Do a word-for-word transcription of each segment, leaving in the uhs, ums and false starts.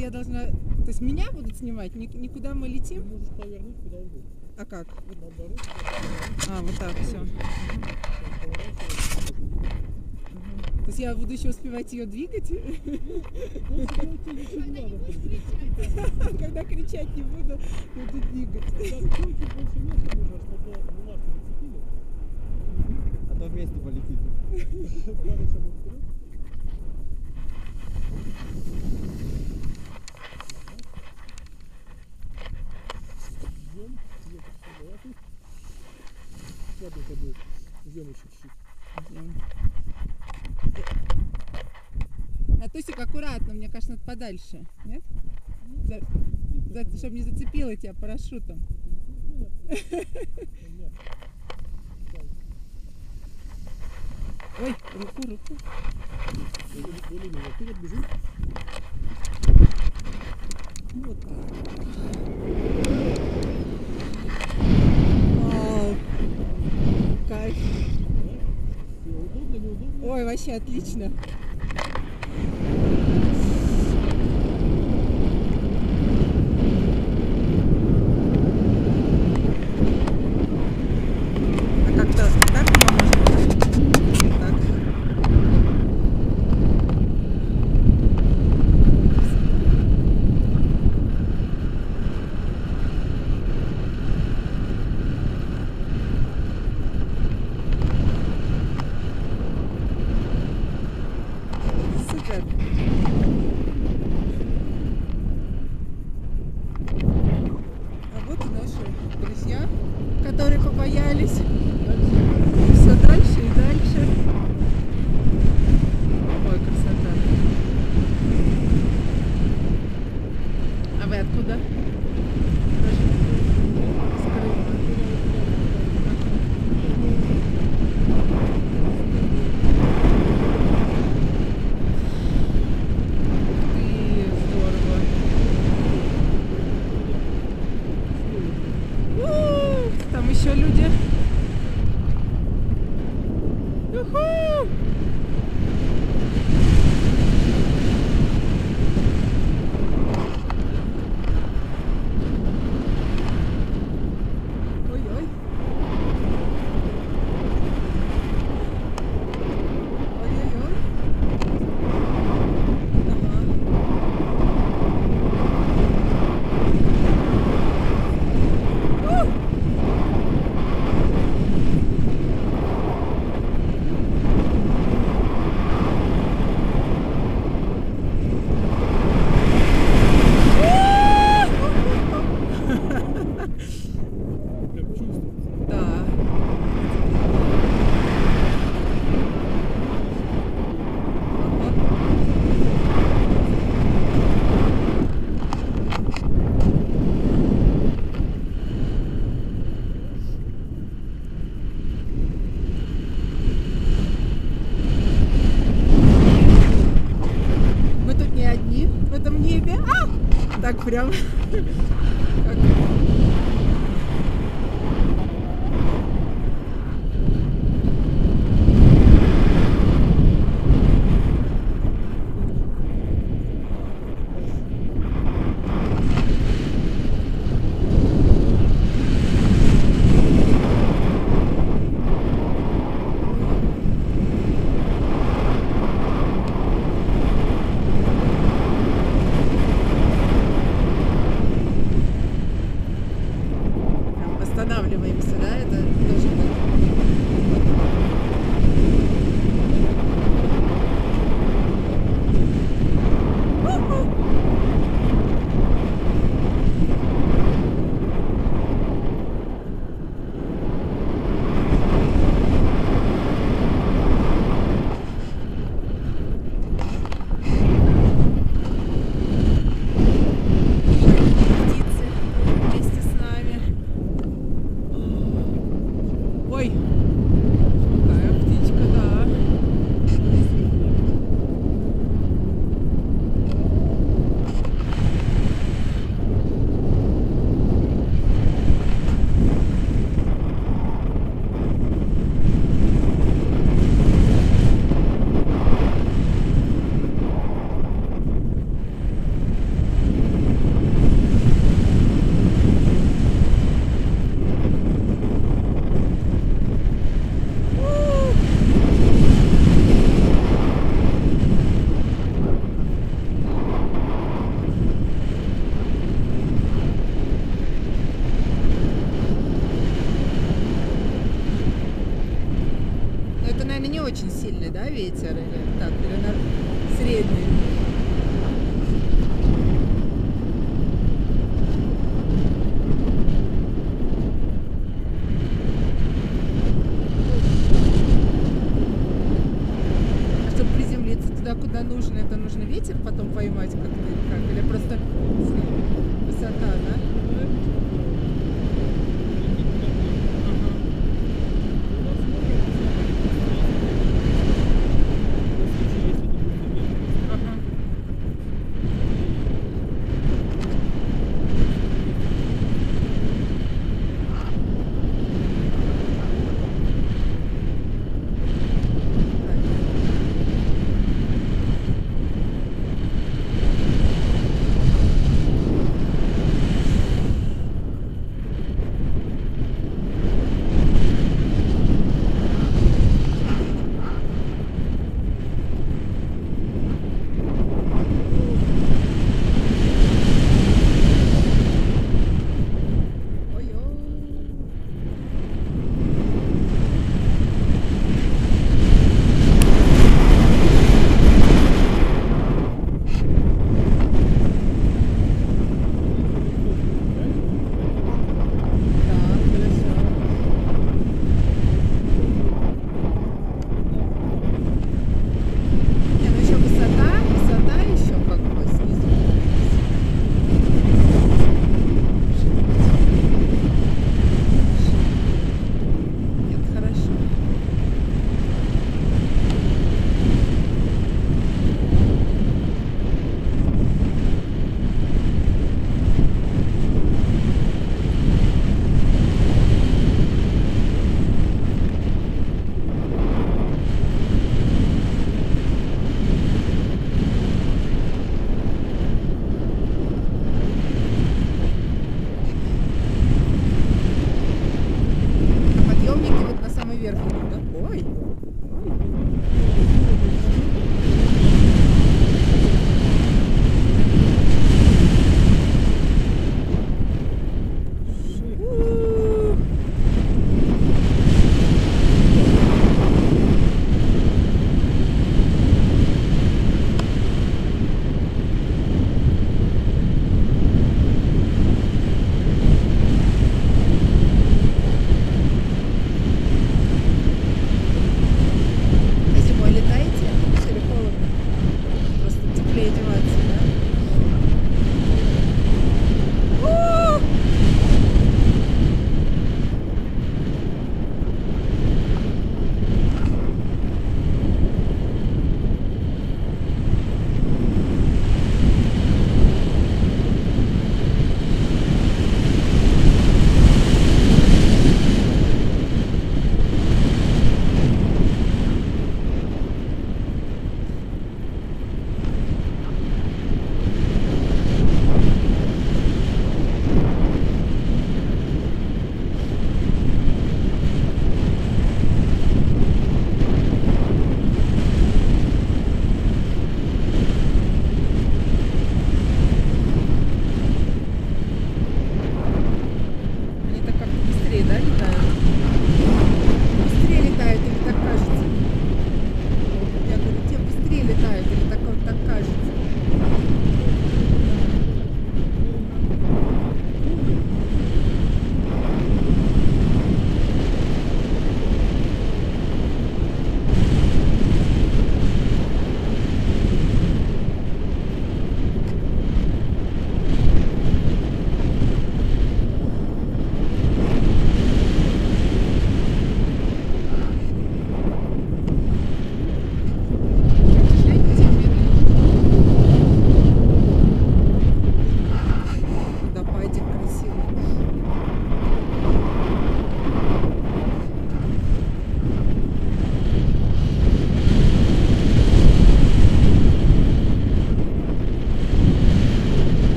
я должна... То есть меня будут снимать? Ник- никуда мы летим? Можешь повернуть куда угодно. А как? Вот наоборот. А, вот так, все. То есть я буду еще успевать ее двигать? Когда кричать не буду, буду двигать. А то вместе полетит. А Тусик, аккуратно, мне кажется, надо подальше, нет? За, за, чтобы не зацепило тебя парашютом. Ой, руку, руку. Вот так. Вау. Кайф. Ой, вообще отлично. А как-то так можно? Так. Супер. А вот и наши друзья, которые побоялись. Все дальше и дальше. Ой, красота. А вы откуда? Даже скрыто. Там еще люди. Уху! Ой-ой. Ой-ой-ой. Ага. Ух! Да. Мы тут не одни в этом небе. А! Так прям. Как... да, ветер? Или так, или на средний? А чтобы приземлиться туда, куда нужно, это нужно ветер потом поймать как-то или как? Или просто высота, да? Ага.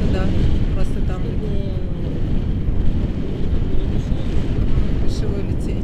решила лететь.